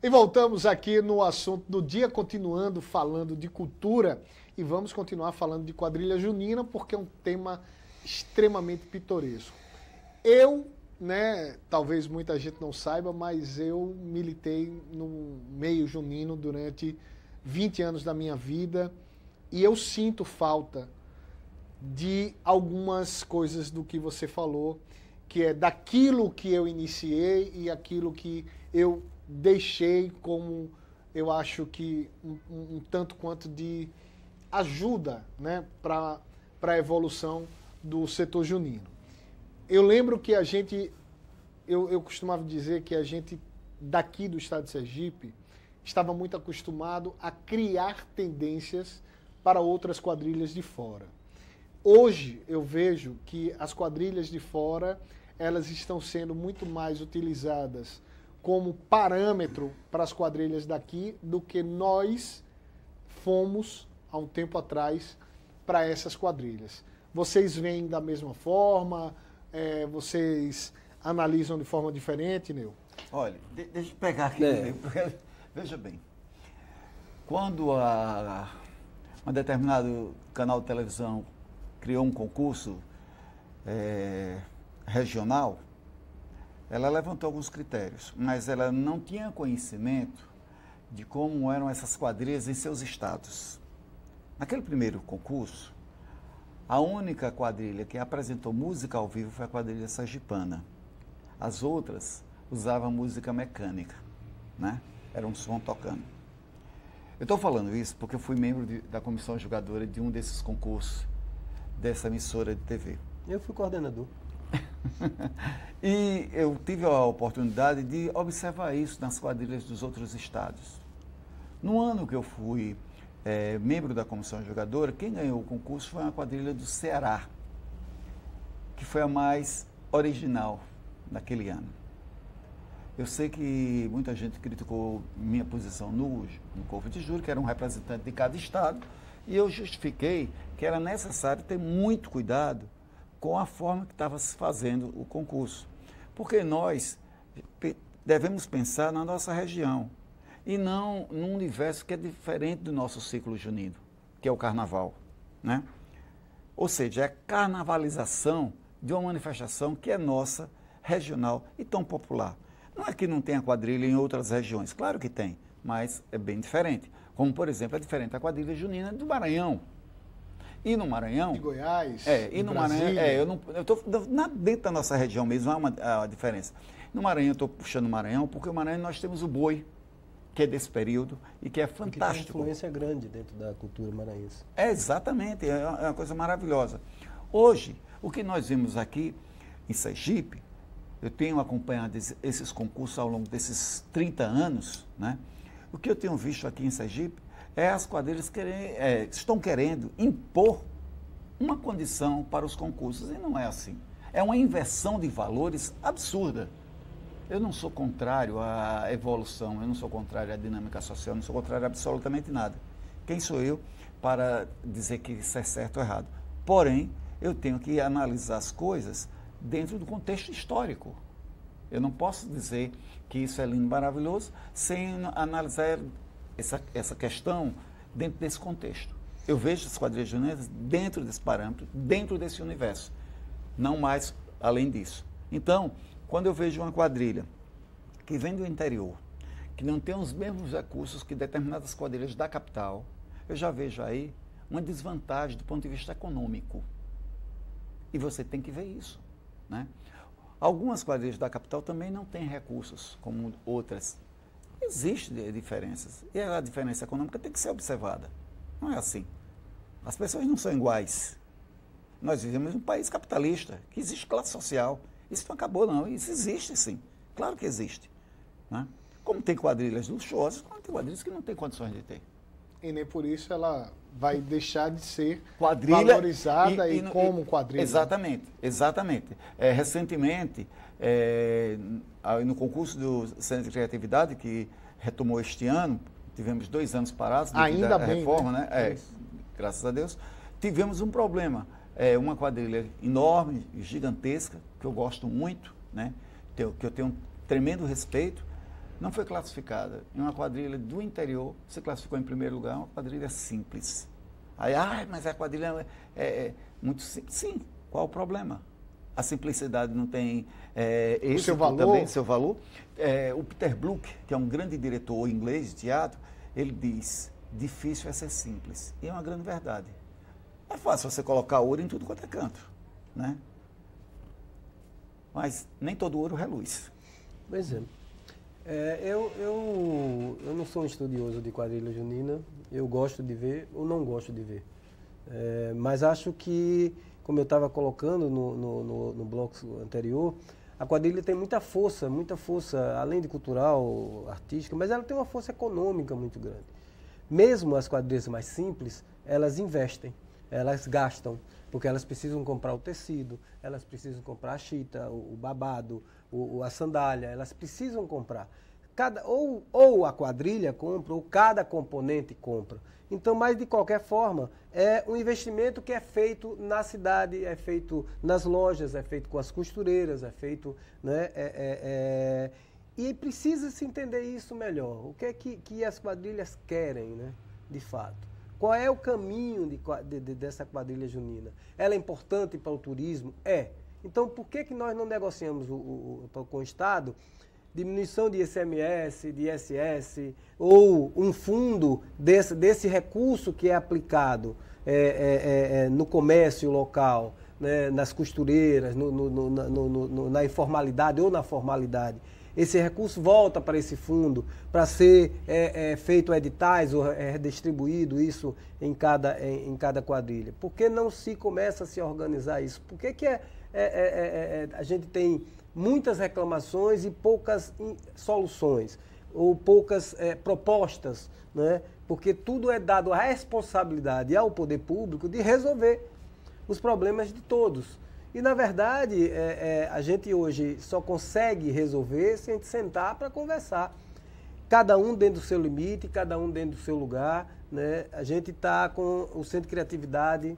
E voltamos aqui no assunto do dia, continuando falando de cultura, e vamos continuar falando de quadrilha junina, porque é um tema extremamente pitoresco. Eu, talvez muita gente não saiba, mas eu militei no meio junino durante 20 anos da minha vida, e eu sinto falta de algumas coisas do que você falou, que é daquilo que eu iniciei e aquilo que eu deixei como, eu acho que um tanto quanto de ajuda, para a evolução do setor junino. Eu lembro que a gente, eu costumava dizer que a gente daqui do estado de Sergipe estava muito acostumado a criar tendências para outras quadrilhas de fora. Hoje eu vejo que as quadrilhas de fora, elas estão sendo muito mais utilizadas como parâmetro para as quadrilhas daqui do que nós fomos há um tempo atrás para essas quadrilhas. Vocês veem da mesma forma? Vocês analisam de forma diferente, Neu? Olha, deixa eu pegar aqui, porque, veja bem, quando um determinado canal de televisão criou um concurso regional, ela levantou alguns critérios, mas ela não tinha conhecimento de como eram essas quadrilhas em seus estados. Naquele primeiro concurso, a única quadrilha que apresentou música ao vivo foi a quadrilha sergipana. As outras usavam música mecânica, Era um som tocando. Eu estou falando isso porque eu fui membro da comissão julgadora de um desses concursos dessa emissora de TV. Eu fui coordenador. E eu tive a oportunidade de observar isso nas quadrilhas dos outros estados. No ano que eu fui membro da comissão julgadora, quem ganhou o concurso foi uma quadrilha do Ceará, que foi a mais original naquele ano. Eu sei que muita gente criticou minha posição no corpo de júri, que era um representante de cada estado, e eu justifiquei que era necessário ter muito cuidado com a forma que estava se fazendo o concurso. Porque nós devemos pensar na nossa região e não num universo que é diferente do nosso ciclo junino, que é o carnaval, Ou seja, é a carnavalização de uma manifestação que é nossa, regional e tão popular. Não é que não tenha quadrilha em outras regiões, claro que tem, mas é bem diferente. Como, por exemplo, é diferente a quadrilha junina do Maranhão. E no Maranhão... De Goiás, e no Maranhão, eu estou dentro da nossa região mesmo, há uma diferença. No Maranhão, eu estou puxando o Maranhão, porque o Maranhão nós temos o boi, que é desse período e que é fantástico. Que tem uma influência grande dentro da cultura maranhense. Exatamente, é uma coisa maravilhosa. Hoje, o que nós vimos aqui em Sergipe, eu tenho acompanhado esses concursos ao longo desses 30 anos, O que eu tenho visto aqui em Sergipe é as quadrilhas que estão querendo impor uma condição para os concursos, e não é assim. É uma inversão de valores absurda. Eu não sou contrário à evolução, eu não sou contrário à dinâmica social, eu não sou contrário a absolutamente nada. Quem sou eu para dizer que isso é certo ou errado? Porém, eu tenho que analisar as coisas dentro do contexto histórico. Eu não posso dizer que isso é lindo e maravilhoso sem analisar essa questão dentro desse contexto. Eu vejo as quadrilhas juninas dentro desse parâmetro, dentro desse universo, não mais além disso. Então, quando eu vejo uma quadrilha que vem do interior, que não tem os mesmos recursos que determinadas quadrilhas da capital, eu já vejo aí uma desvantagem do ponto de vista econômico. E você tem que ver isso, Algumas quadrilhas da capital também não têm recursos, como outras. Existem diferenças. E a diferença econômica tem que ser observada. Não é assim. As pessoas não são iguais. Nós vivemos em um país capitalista, que existe classe social. Isso não acabou, não. Isso existe, sim. Claro que existe. Como tem quadrilhas luxuosas, como tem quadrilhas que não têm condições de ter. E nem por isso ela vai deixar de ser valorizada como quadrilha. Exatamente. Recentemente, no concurso do Centro de Criatividade, que retomou este ano, tivemos 2 anos parados devido à reforma, graças a Deus, tivemos um problema. Uma quadrilha enorme, gigantesca, que eu gosto muito, que eu tenho um tremendo respeito, não foi classificada em uma quadrilha do interior, se classificou em primeiro lugar, uma quadrilha simples. Aí, mas a quadrilha é muito simples. Sim, qual o problema? A simplicidade não tem esse seu valor. também, seu valor. O Peter Brook, que é um grande diretor inglês de teatro, ele diz, difícil é ser simples. E é uma grande verdade. É fácil você colocar ouro em tudo quanto é canto, né? Mas nem todo ouro reluz. Pois é. Eu não sou um estudioso de quadrilha junina, eu gosto de ver ou não gosto de ver. Mas acho que, como eu estava colocando no bloco anterior, a quadrilha tem muita força, além de cultural, artística, mas ela tem uma força econômica muito grande. Mesmo as quadrilhas mais simples, elas investem, elas gastam, porque elas precisam comprar o tecido, elas precisam comprar a chita, o babado, a sandália, elas precisam comprar. Ou a quadrilha compra, ou cada componente compra. Então, mas de qualquer forma, é um investimento que é feito na cidade, é feito nas lojas, é feito com as costureiras, é feito, né, e precisa se entender isso melhor. O que é que as quadrilhas querem, né, de fato? Qual é o caminho dessa quadrilha junina? Ela é importante para o turismo? É. Então, por que nós não negociamos com o Estado diminuição de ICMS, de ISS, ou um fundo desse recurso que é aplicado no comércio local, né, nas costureiras, na informalidade ou na formalidade? Esse recurso volta para esse fundo para ser feito editais ou redistribuído isso em cada quadrilha. Por que não se começa a se organizar isso? Por que a gente tem muitas reclamações e poucas soluções, ou poucas propostas, né? Porque tudo é dado a responsabilidade ao poder público de resolver os problemas de todos. E, na verdade, a gente hoje só consegue resolver se a gente sentar para conversar. Cada um dentro do seu limite, cada um dentro do seu lugar, né? A gente está com o Centro de Criatividade,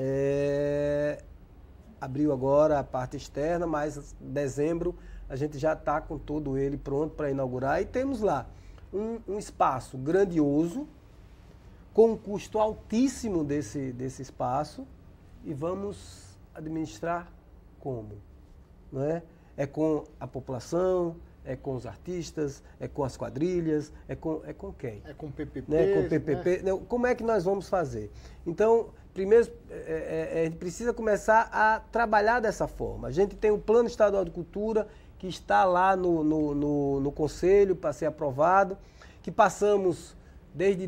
abriu agora a parte externa, mas em dezembro a gente já está com todo ele pronto para inaugurar. E temos lá um espaço grandioso, com um custo altíssimo desse espaço, e vamos administrar como? Não é? É com a população, é com os artistas, é com as quadrilhas, é com quem? É com PPP. Né? Com PPP. Né? Como é que nós vamos fazer? Então, primeiro, a gente precisa começar a trabalhar dessa forma. A gente tem o Plano Estadual de Cultura, que está lá no Conselho para ser aprovado, que passamos desde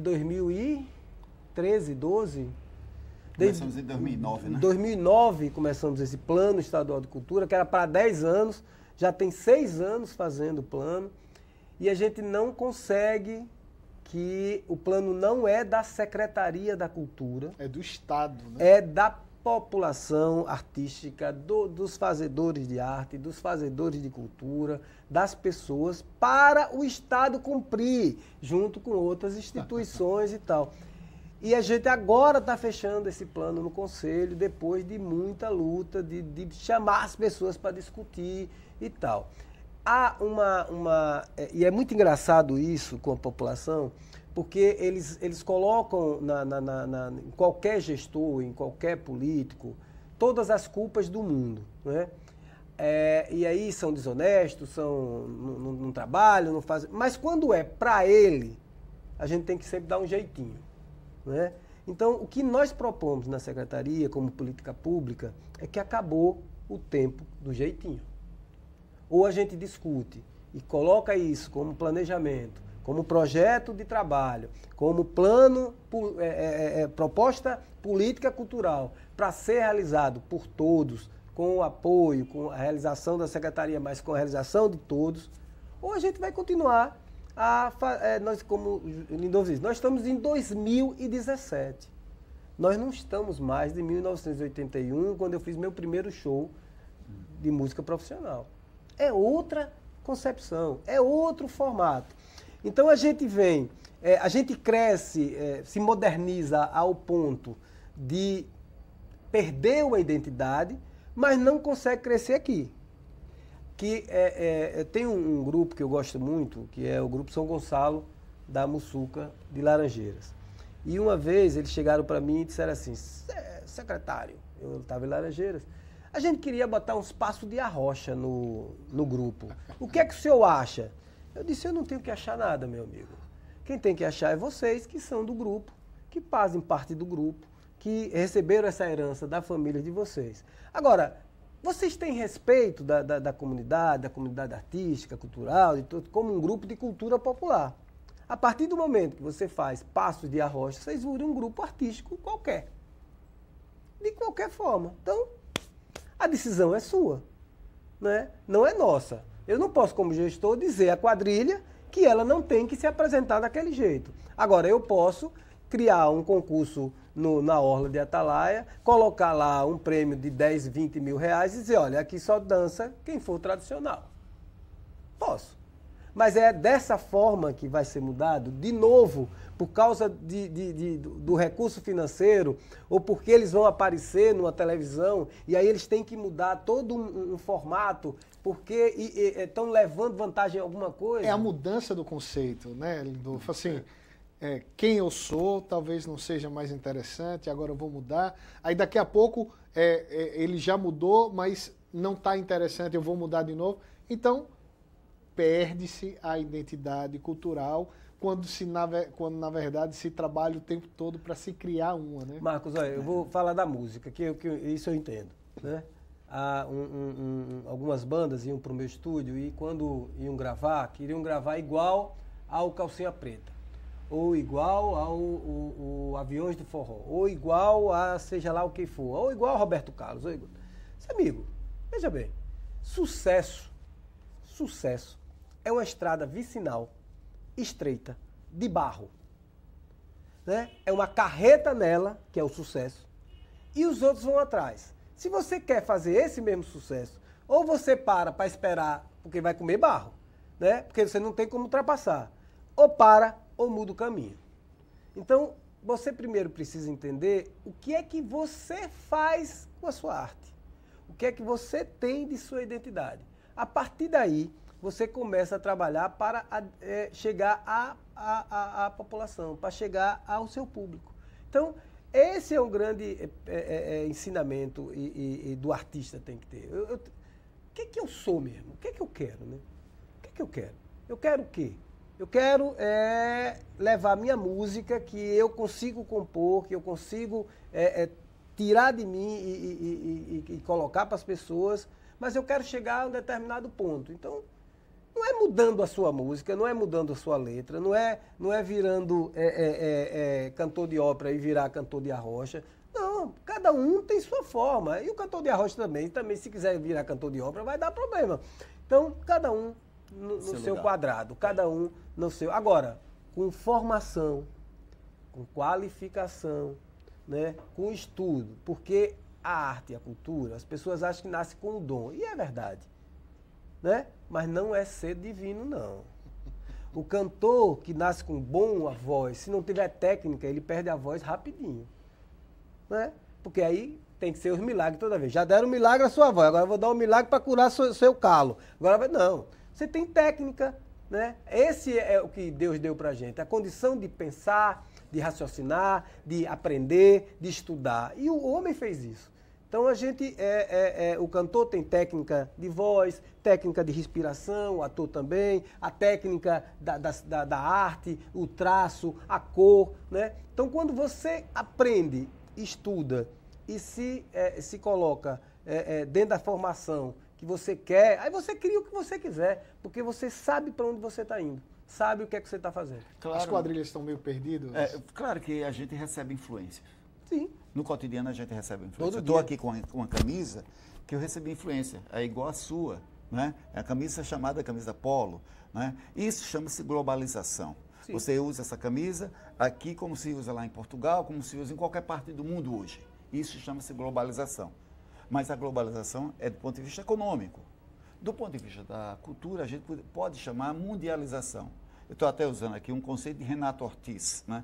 2013, 12... Começamos em 2009, né? Em 2009 começamos esse Plano Estadual de Cultura, que era para 10 anos, já tem 6 anos fazendo o plano, e a gente não consegue, que o plano não é da Secretaria da Cultura. É do Estado, né? É da população artística, dos fazedores de arte, dos fazedores de cultura, das pessoas, para o Estado cumprir, junto com outras instituições e tal. E a gente agora está fechando esse plano no Conselho, depois de muita luta, de chamar as pessoas para discutir e tal. Há e é muito engraçado isso com a população, porque eles colocam em qualquer gestor, em qualquer político, todas as culpas do mundo, né? E aí são desonestos, não trabalham, não fazem... Mas quando é para ele, a gente tem que sempre dar um jeitinho. Né? Então, o que nós propomos na Secretaria, como política pública, é que acabou o tempo do jeitinho. Ou a gente discute e coloca isso como planejamento, como projeto de trabalho, como plano, proposta política cultural, para ser realizado por todos, com o apoio, com a realização da Secretaria, mas com a realização de todos, ou a gente vai continuar nós, como o Lindoso diz, nós estamos em 2017. Nós não estamos mais de 1981, quando eu fiz meu primeiro show de música profissional. É outra concepção, é outro formato. Então a gente a gente cresce, se moderniza ao ponto de perder a identidade, mas não consegue crescer aqui. que tem um grupo que eu gosto muito, que é o Grupo São Gonçalo da Muçuca de Laranjeiras. E uma vez eles chegaram para mim e disseram assim, secretário, eu estava em Laranjeiras, a gente queria botar uns passos de arrocha no grupo. O que é que o senhor acha? Eu disse, eu não tenho que achar nada, meu amigo. Quem tem que achar é vocês que são do grupo, que fazem parte do grupo, que receberam essa herança da família de vocês. Agora, vocês têm respeito da comunidade artística, cultural, como um grupo de cultura popular. A partir do momento que você faz passos de arrocha, vocês viram um grupo artístico qualquer. De qualquer forma. Então, a decisão é sua, né? Não é nossa. Eu não posso, como gestor, dizer à quadrilha que ela não tem que se apresentar daquele jeito. Agora, eu posso criar um concurso na Orla de Atalaia, colocar lá um prêmio de 10, 20 mil reais e dizer, olha, aqui só dança quem for tradicional. Posso. Mas é dessa forma que vai ser mudado, de novo, por causa do recurso financeiro, ou porque eles vão aparecer numa televisão, e aí eles têm que mudar todo um formato, porque estão levando vantagem em alguma coisa. É a mudança do conceito, né, Lindolfo? Assim, quem eu sou talvez não seja mais interessante, agora eu vou mudar. Aí daqui a pouco ele já mudou, mas não está interessante, eu vou mudar de novo. Então, perde-se a identidade cultural quando na verdade se trabalha o tempo todo para se criar uma, né? Marcos, olha, eu vou falar da música, que isso eu entendo, né? Algumas bandas iam para o meu estúdio e quando iam gravar, queriam gravar igual ao Calcinha Preta, ou igual ao Aviões do Forró, ou igual a seja lá o que for, ou igual ao Roberto Carlos. Amigo, veja bem, sucesso é uma estrada vicinal, estreita, de barro. Né? É uma carreta nela, que é o sucesso, e os outros vão atrás. Se você quer fazer esse mesmo sucesso, ou você para esperar, porque vai comer barro, né? Porque você não tem como ultrapassar. Ou para, ou muda o caminho. Então, você primeiro precisa entender o que é que você faz com a sua arte. O que é que você tem de sua identidade. A partir daí, você começa a trabalhar para chegar à população, para chegar ao seu público. Então, esse é um grande ensinamento do artista tem que ter. O que eu sou mesmo? O que eu quero, né? O que eu quero? Eu quero o quê? Eu quero levar minha música que eu consigo compor, que eu consigo tirar de mim e colocar para as pessoas, mas eu quero chegar a um determinado ponto. Então, não é mudando a sua música, não é mudando a sua letra, não é virando cantor de ópera e virar cantor de arrocha. Não, cada um tem sua forma. E o cantor de arrocha também, se quiser virar cantor de ópera, vai dar problema. Então, cada um no seu quadrado, cada um no seu. Agora, com formação, com qualificação, né, com estudo, porque a arte e a cultura, as pessoas acham que nasce com o dom, e é verdade, né? Mas não é ser divino, não. O cantor que nasce com boa voz, se não tiver técnica, ele perde a voz rapidinho, né? Porque aí tem que ser os milagres toda vez. Já deram um milagre à sua voz, agora eu vou dar um milagre para curar seu calo. Agora não. Você tem técnica, né? Esse é o que Deus deu pra gente, a condição de pensar, de raciocinar, de aprender, de estudar. E o homem fez isso. Então a gente, o cantor tem técnica de voz, técnica de respiração, o ator também, a técnica da arte, o traço, a cor, né? Então quando você aprende, estuda e se coloca dentro da formação que você quer, aí você cria o que você quiser, porque você sabe para onde você está indo, sabe o que é que você está fazendo. Claro. As quadrilhas estão meio perdidas? Claro que a gente recebe influência. Sim. No cotidiano a gente recebe influência. Todo eu estou dia. aqui com uma camisa que eu recebi influência, é igual a sua, né? É a camisa chamada camisa polo, né? Isso chama-se globalização. Sim. Você usa essa camisa aqui como se usa lá em Portugal, como se usa em qualquer parte do mundo hoje. Isso chama-se globalização. Mas a globalização é do ponto de vista econômico. Do ponto de vista da cultura, a gente pode chamar mundialização. Eu estou até usando aqui um conceito de Renato Ortiz, né?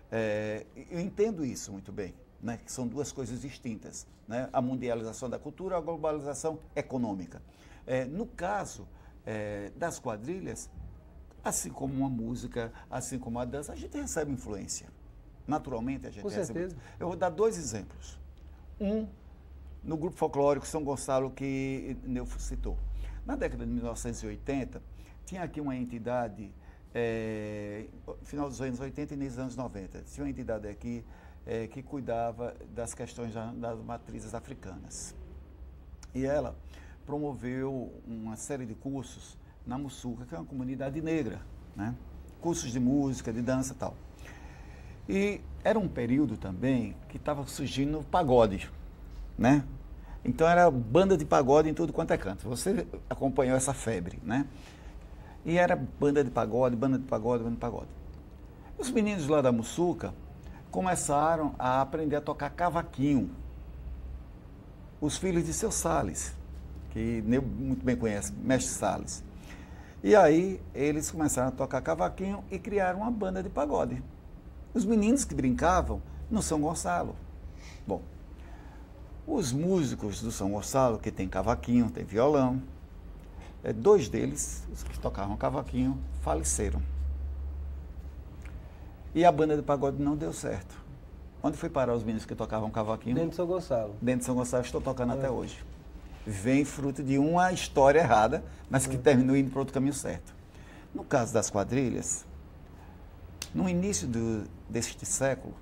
Eu entendo isso muito bem, né? Que são duas coisas distintas, né? A mundialização da cultura e a globalização econômica. No caso das quadrilhas, assim como uma música, assim como a dança, a gente recebe influência. Naturalmente, a gente recebe. Com certeza. Eu vou dar 2 exemplos. Um, no grupo folclórico São Gonçalo, que Neufo citou. Na década de 1980, tinha aqui uma entidade, final dos anos 80 e início dos anos 90, tinha uma entidade aqui que cuidava das questões das matrizes africanas. E ela promoveu uma série de cursos na Mussuca, que é uma comunidade negra, né? Cursos de música, de dança e tal. E era um período também que estava surgindo o pagode, né? Então era banda de pagode em tudo quanto é canto. Você acompanhou essa febre, né? E era banda de pagode, banda de pagode, banda de pagode. Os meninos lá da Mussuca começaram a aprender a tocar cavaquinho. Os filhos de seu Salles, que eu muito bem conhece, mestre Salles. E aí eles começaram a tocar cavaquinho e criaram uma banda de pagode. Os meninos que brincavam no São Gonçalo. Bom, os músicos do São Gonçalo, que tem cavaquinho, tem violão, 2 deles, os que tocavam cavaquinho, faleceram. E a banda de pagode não deu certo. Onde foi parar os meninos que tocavam cavaquinho? Dentro de São Gonçalo. Dentro de São Gonçalo, estou tocando até hoje. Vem fruto de uma história errada, mas que terminou indo para outro caminho certo. No caso das quadrilhas, no início deste século,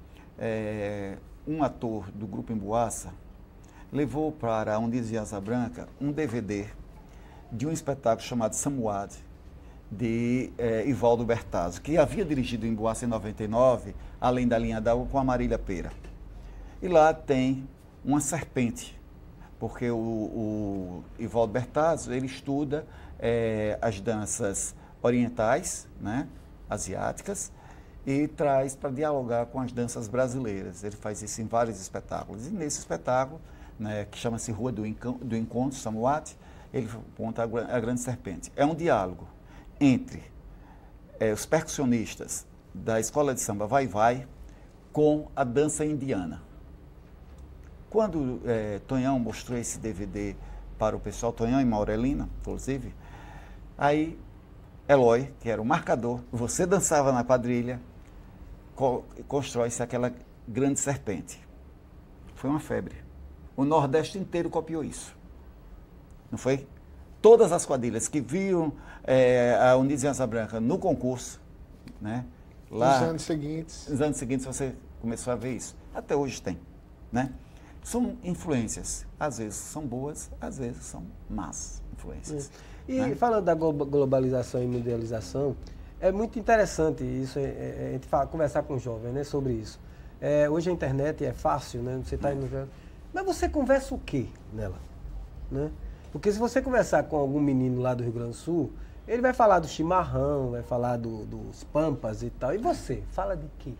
um ator do Grupo Emboaça levou para a Unidos de Asa Branca um DVD de um espetáculo chamado Samuad, de Ivaldo Bertazzo, que havia dirigido o Emboaça em 99, além da Linha d'Água, com a Marília Pera. E lá tem uma serpente, porque o Ivaldo Bertazzo, ele estuda as danças orientais, né, asiáticas, e traz para dialogar com as danças brasileiras. Ele faz isso em vários espetáculos. E nesse espetáculo, né, que chama-se Rua do Encontro, Samuat, ele aponta a Grande Serpente. É um diálogo entre os percussionistas da escola de samba Vai Vai com a dança indiana. Quando Tonhão mostrou esse DVD para o pessoal, Tonhão e Maurelina, inclusive, aí Eloy, que era o marcador, você dançava na quadrilha, constrói-se aquela Grande Serpente. Foi uma febre. O Nordeste inteiro copiou isso. Não foi? Todas as quadrilhas que viram a Unidos em Asa Branca no concurso, né? Lá, nos anos seguintes. Nos anos seguintes você começou a ver isso. Até hoje tem, né? São influências. Às vezes são boas, às vezes são más influências. E né? Falando da globalização e mundialização, é muito interessante isso, a gente conversar com os jovens, né, sobre isso. Hoje a internet é fácil, né? Você está indo... Mas você conversa o quê nela? Né? Porque se você conversar com algum menino lá do Rio Grande do Sul, ele vai falar do chimarrão, vai falar dos pampas e tal. E você, fala de quê?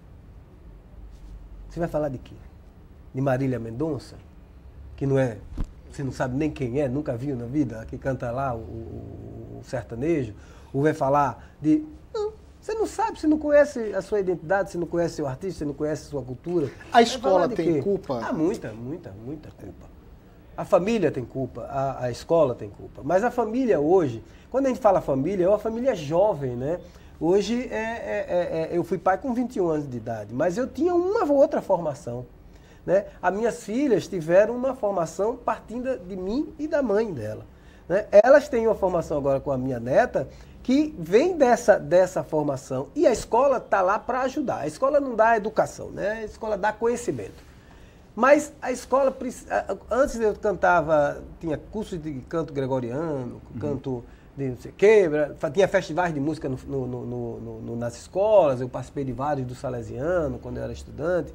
Você vai falar de quê? De Marília Mendonça? Que não é... Você não sabe nem quem é, nunca viu na vida, que canta lá o sertanejo. Ou vai falar de... Não, você não sabe, você não conhece a sua identidade, você não conhece seu artista, você não conhece a sua cultura. A escola tem culpa? Ah, muita culpa. A família tem culpa, a escola tem culpa. Mas a família hoje, quando a gente fala família, é uma família jovem, né? Hoje, eu fui pai com 21 anos de idade, mas eu tinha uma outra formação. Né? As minhas filhas tiveram uma formação partindo de mim e da mãe dela. Né? Elas têm uma formação agora com a minha neta que vem dessa formação. E a escola está lá para ajudar. A escola não dá educação, né? A escola dá conhecimento. Mas a escola, antes eu cantava, tinha curso de canto gregoriano, canto de não sei o quê, tinha festivais de música nas escolas, eu participei de vários do Salesiano, quando eu era estudante.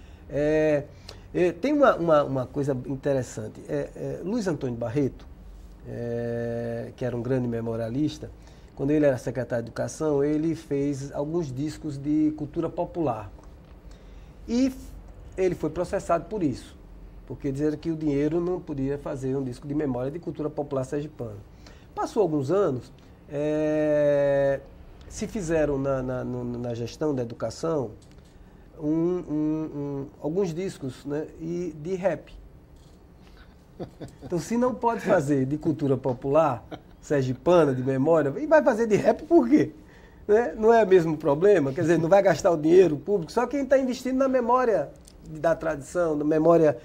Tem uma coisa interessante. Luiz Antônio Barreto, que era um grande memorialista, quando ele era secretário de Educação, ele fez alguns discos de cultura popular. E ele foi processado por isso, porque dizeram que o dinheiro não podia fazer um disco de memória de cultura popular sergipana. Passou alguns anos, se fizeram na gestão da educação alguns discos, né, de rap. Então, se não pode fazer de cultura popular, sergipana, de memória, e vai fazer de rap por quê? Né? Não é o mesmo problema? Quer dizer, não vai gastar o dinheiro público, só quem está investindo na memória da tradição, na memória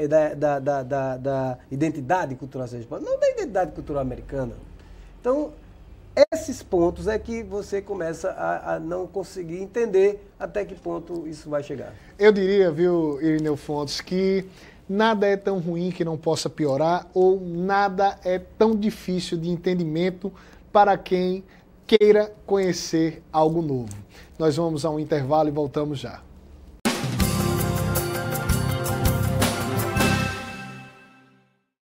da identidade cultural sergipana, não da identidade cultural americana. Então, esses pontos é que você começa a não conseguir entender até que ponto isso vai chegar. Eu diria, viu, Irineu Fontes, que nada é tão ruim que não possa piorar, ou nada é tão difícil de entendimento para quem queira conhecer algo novo. Nós vamos a um intervalo e voltamos já.